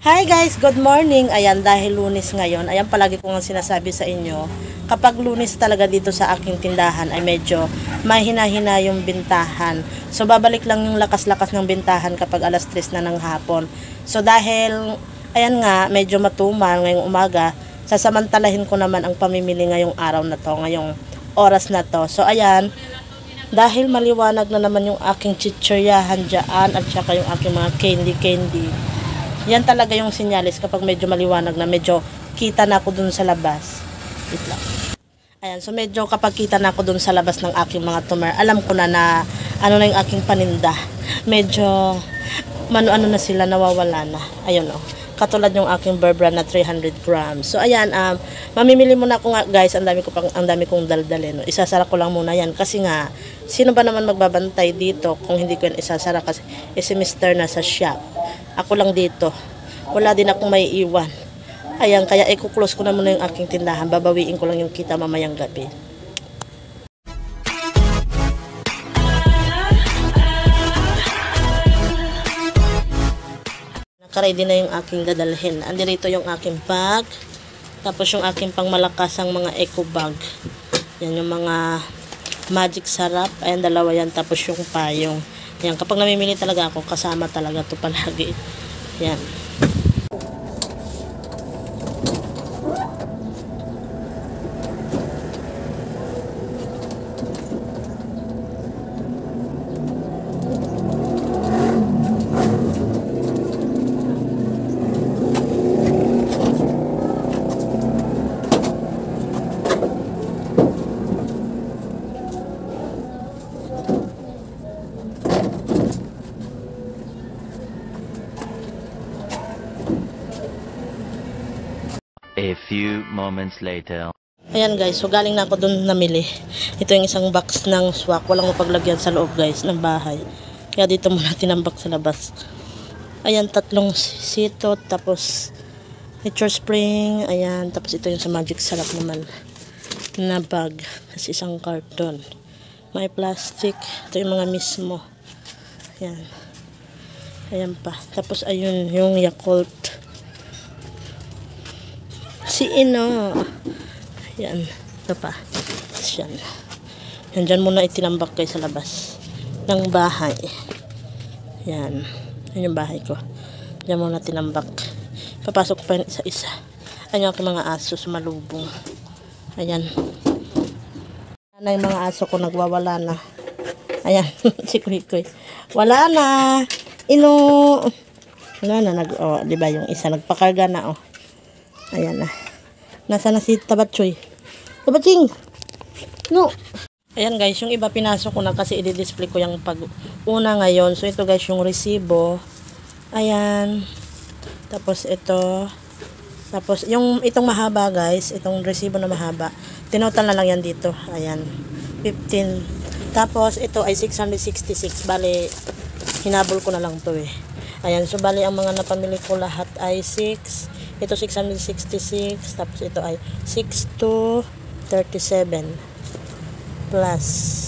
Hi guys, good morning. Ayan, dahil Lunes ngayon, ayan palagi ko nga sinasabi sa inyo, kapag Lunes talaga dito sa aking tindahan ay medyo mahina-hina yung bintahan. So babalik lang yung lakas-lakas ng bintahan kapag alas 3 na ng hapon. So dahil, ayan nga, medyo matumal ngayong umaga, sasamantalahin ko naman ang pamimili ngayong araw na to, ngayong oras na to. So ayan, dahil maliwanag na naman yung aking chichiryahan dyan at saka yung aking mga candy. Yan talaga yung sinyalis kapag medyo maliwanag na, medyo kita na ako dun sa labas. Wait lang. Ayan, so medyo kapag kita na ako dun sa labas ng aking mga tumer, alam ko na ano na yung aking paninda. Medyo ano na sila, nawawala na. Ayun o. Katulad yung aking Bear Brand na 300 grams. So ayan, mamimili muna ako nga guys, ang dami kong daldalin. No? Isasara ko lang muna yan kasi nga, sino ba naman magbabantay dito kung hindi ko yan isasara kasi si Mr. nasa shop. Ako lang dito. Wala din akong may iwan. Ayan, kaya i-close ko na muna yung aking tindahan. Babawiin ko lang yung kita mamayang gabi. Nakaready na yung aking dadalhin. Andirito yung aking bag. Tapos yung aking pangmalakasang mga eco bag. Yan yung mga magic sarap. Ayan, dalawa yan. Tapos yung payong. Yan, kapag namimili talaga ako, kasama talaga to palagi. Yan. A few moments later. Ayan guys, so galing na ako dun namili. Ito yung isang box ng swak. Walang mapaglagyan sa loob guys, ng bahay. Kaya dito muna tinambak sa labas. Ayan, 3 sito. Tapos, nature spring. Ayan, tapos ito yung sa magic sarap naman. Na bag. Kasi isang carton. May plastic. Ito yung mga mismo. Ayan. Ayan pa. Tapos ayun, yung Yakult. Si Ino. Yan. Ito pa. Yan. Yan dyan muna itinambak kayo sa labas ng bahay. Yan. Yan yung bahay ko. Dyan muna tinambak. Papasok pa yun isa-isa. Ayan yung aking mga aso sumalubong. Ayan. Ayan yung mga aso ko nagwawala na. Ayan. Si Kuy. Wala na. Ino. Wala na. Diba yung isa nagpakarga na Ayan na. Nasa na si Tabatchoy? Tabatching! No! Ayan guys, yung iba pinasok ko na kasi i-display ko yung pag-una ngayon. So ito guys yung resibo. Ayan. Tapos ito. Tapos yung itong mahaba guys, itong resibo na mahaba. Tinotal na lang yan dito. Ayan. 15. Tapos ito ay 666. Bali, hinabol ko na lang to Ayan. So bali ang mga napamili ko lahat ay 6. Ito 666, tapos ito ay 6237 plus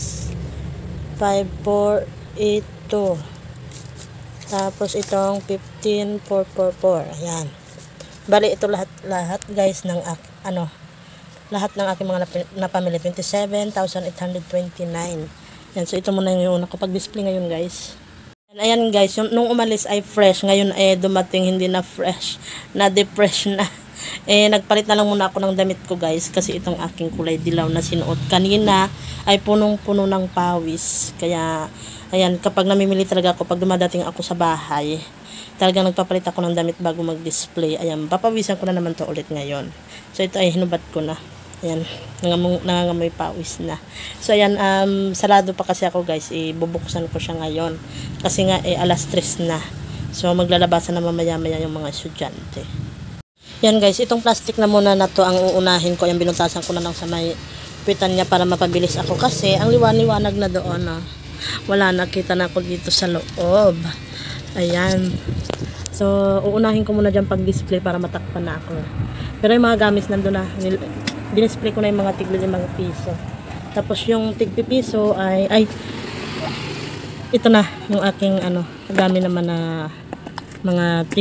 5482. Tapos itong 15444. Ayan. Bali ito lahat guys ng lahat ng aking mga napamili 27,829. Yan, so ito muna yung una ko pag-display ngayon guys. Ayan guys, nung umalis ay fresh. Ngayon dumating hindi na fresh. Na-depress na. Nagpalit na lang muna ako ng damit ko guys. Kasi itong aking kulay dilaw na sinuot kanina ay punong-puno ng pawis. Kaya, ayan, kapag namimili talaga ako, pag dumadating ako sa bahay, talagang nagpapalit ako ng damit bago mag-display. Ayan, papawisan ko na naman to ulit ngayon. So ito ay hinubat ko na. Ayan, nangangamoy pawis na. So ayan, sarado pa kasi ako guys, bubuksan ko siya ngayon. Kasi nga alas 3 na. So maglalabasan na mamaya-maya yung mga estudyante. Yan guys, itong plastic na muna na to ang uunahin ko. Yung binutasan ko na lang sa may pitan niya para mapabilis ako. Kasi ang liwanag na doon. Wala, nakita na ako dito sa loob. Ayan. So uunahin ko muna dyan pag-display para matakpan na ako. Pero yung mga gamit nandun na. Dinisplay ko na yung mga tigli ng mga piso. Tapos yung tigpi piso ay ito na yung aking gamit naman na mga tig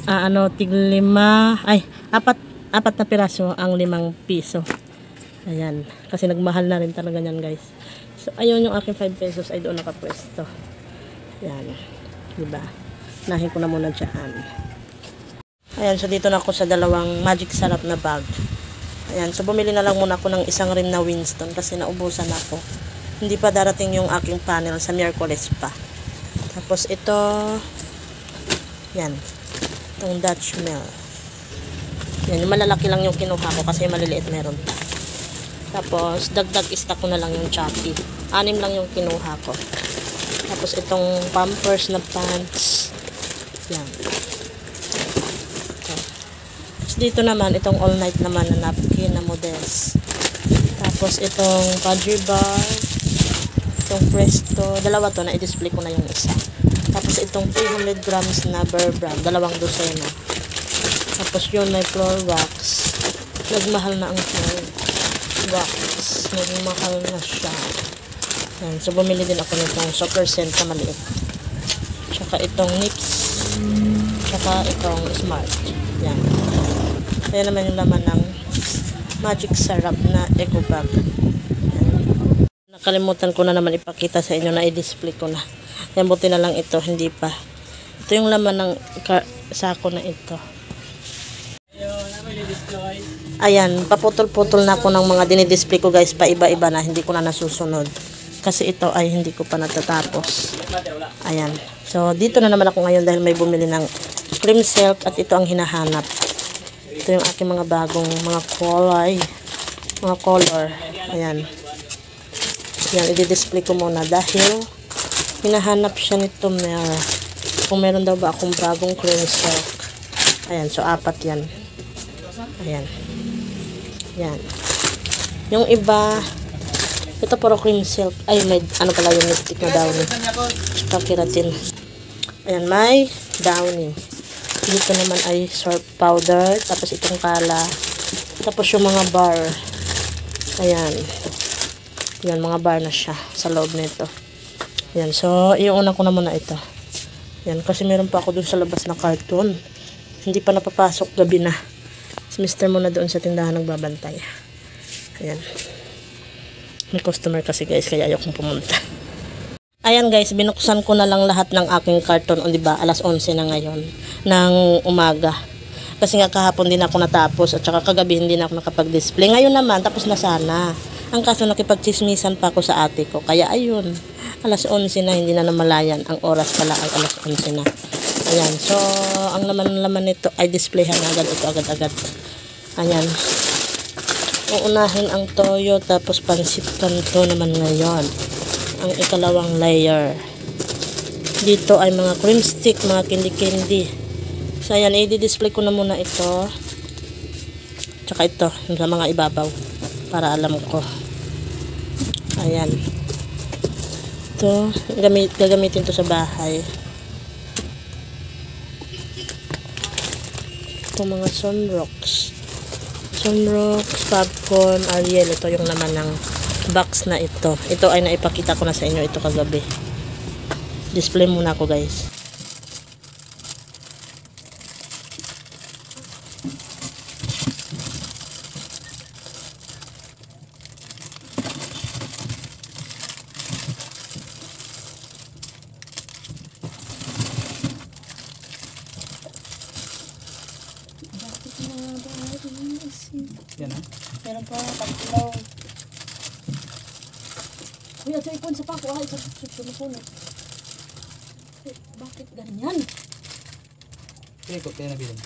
tig 5, apat na piraso ang 5 piso. Ayan, kasi nagmahal na rin talaga yan guys. So ayun, yung aking 5 pesos ay doon nakapwesto. Ayan, diba? Nahin ko na muna dyan. Ayan, so dito na ako sa dalawang magic sarap na bag. Ayan, so bumili na lang muna ako ng isang rim na Winston kasi naubusan ako. Hindi pa darating yung aking panel sa Miyerkules pa. Tapos ito, yan, itong Dutch Mill. Yan, yung malalaki lang yung kinuha ko kasi maliliit meron pa. Tapos, dagdag stock ko na lang yung Chucky. 6 lang yung kinuha ko. Tapos, itong Pampers na pants. Yan. Okay. Tapos, dito naman, itong all night naman na napkin na modest. Tapos, itong Fudgy Bar. Itong Presto. Dalawa to, na-display ko na yung isa. Tapos, itong 300 grams na Bear Brand. 2 dosena. Tapos, yun, may floor wax. Nagmahal na ang floor wax. Nagmahal na siya. Yan. So, bumili din ako nitong Super Scent na maliit. Tsaka itong Nips. Tsaka itong Smart. Yan. Kaya naman yung laman ng Magic Sarap na Eco Bag. Yan. Nakalimutan ko na naman ipakita sa inyo na i-display ko na. Yan, buti na lang ito. Hindi pa. Ito yung laman ng sako na ito. Ayan, paputol-putol na ako ng mga dinidisplay ko guys, pa iba-iba na, hindi ko na nasusunod. Kasi ito ay hindi ko pa natatapos. Ayan. So, dito na naman ako ngayon dahil may bumili ng cream silk at ito ang hinahanap. Ito yung aking mga bagong mga kulay, mga color. Ayan. Ayan, i-display ko muna dahil hinahanap siya nito kung meron daw ba akong bagong cream silk. Ayan, so 4 yan. Ayan. Yan. Yung iba, ito puro cream silk. Ay, may ano pala yung lipstick na downy. Tsaka keratin. Ayan, may downy. Dito naman ay soap powder. Tapos itong kala. Tapos yung mga bar. Ayan. Yan, mga bar na siya sa loob nito. Ayan, so, iuuna ko na muna ito. Ayan, kasi meron pa ako dun sa labas na carton. Hindi pa napapasok, gabi na. Si Mr. muna doon sa tindahan nagbabantay. Ayan. May customer kasi guys, kaya ayaw kong pumunta. Ayan guys, binuksan ko na lang lahat ng aking karton. O diba, alas 11 na ngayon ng umaga. Kasi nga kahapon din ako natapos at saka kagabi hindi na ako nakapag-display. Ngayon naman, tapos na sana. Ang kaso nakipagchismisan pa ako sa ate ko. Kaya ayun, alas 11 na, hindi na namalayan. Ang oras pala ay alas 11 na. Ayan, so ang laman nito ay displayhan agad ito agad-agad. Ayan. Uunahin ang toyo, tapos pansit kanto naman ngayon. Ang ikalawang layer. Dito ay mga cream stick, mga candy-candy. So ayan, i-display ko na muna ito. Tsaka ito, sa mga ibabaw. Para alam ko. Ayan. Ito, gagamitin to sa bahay. Itong mga sunrocks, popcorn, Ariel. Ito yung naman ng box na ito. Ito ay naipakita ko na sa inyo ito kagabi. Display muna ako guys. Yan ha? Meron pa, tatlo. Kuya, ito ipon sa pako. Ay, sa puno. Bakit ganyan? Kaya ko, kaya nabilang.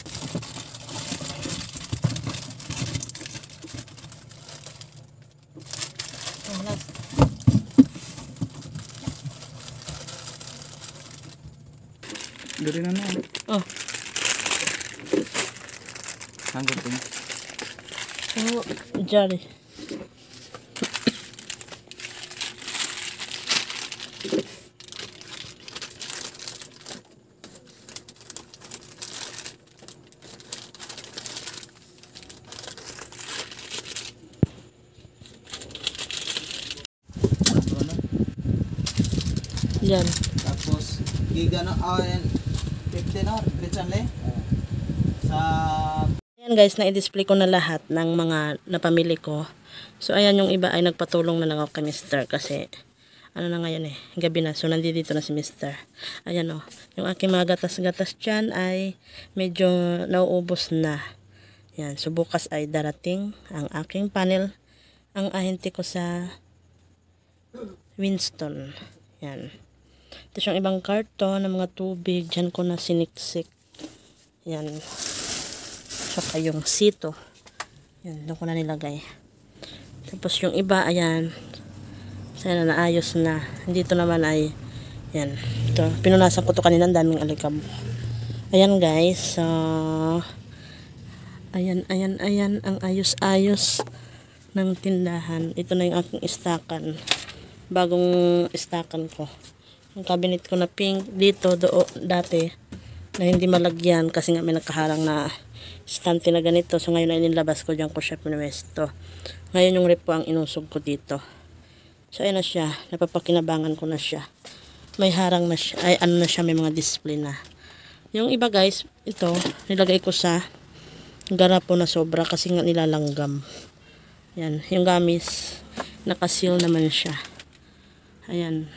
Oh, last. Dari na na. Oh. Hanggang din. Oh, jari. Yan. Tapos, giga na, 15 na, Richard le? Ayan guys, na-display ko na lahat ng mga napamili ko. So ayan, yung iba ay nagpatulong na lang ako kay Mr. kasi ano na ngayon gabi na. So nandito na si Mr. Ayan yung aking mga gatas-gatas dyan ay medyo nauubos na. Yan, so bukas ay darating ang aking panel. Ang ahente ko sa Winston. Yan. Tapos yung ibang karton ng mga tubig, dyan ko na siniksik. Yan. Saka yung sito. Yan, doon ko na nilagay. Tapos yung iba, ayan. Sana naayos na. Dito naman ay, yan. Ito, pinunasan ko to kanina, ang daming alikab. Ayan guys, so, ayan, ang ayos-ayos ng tindahan. Ito na yung aking istakan. Bagong istakan ko. Yung cabinet ko na pink dito dati na hindi malagyan kasi nga may nakaharang na stante na ganito. So ngayon ay nilabas ko dyan ko siya pinuwesto. Ngayon yung rep ko ang inusog ko dito. So ayun na siya. Napapakinabangan ko na siya. May harang na siya. Ay ano na siya, may mga display na. Yung iba guys, ito nilagay ko sa garapo na sobra kasi nga nilalanggam. Yan, yung gamis nakasil naman siya. Ayan.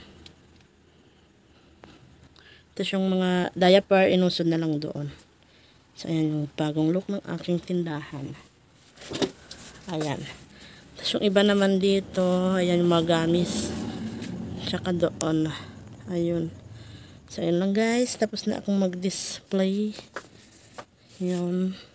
Tapos yung mga diaper, inusod na lang doon. So, ayan yung bagong look ng aking tindahan. Ayan. Tapos yung iba naman dito, ayan yung mga gamis. Tsaka doon. Ayun. So, ayan lang guys. Tapos na akong mag-display. Yun.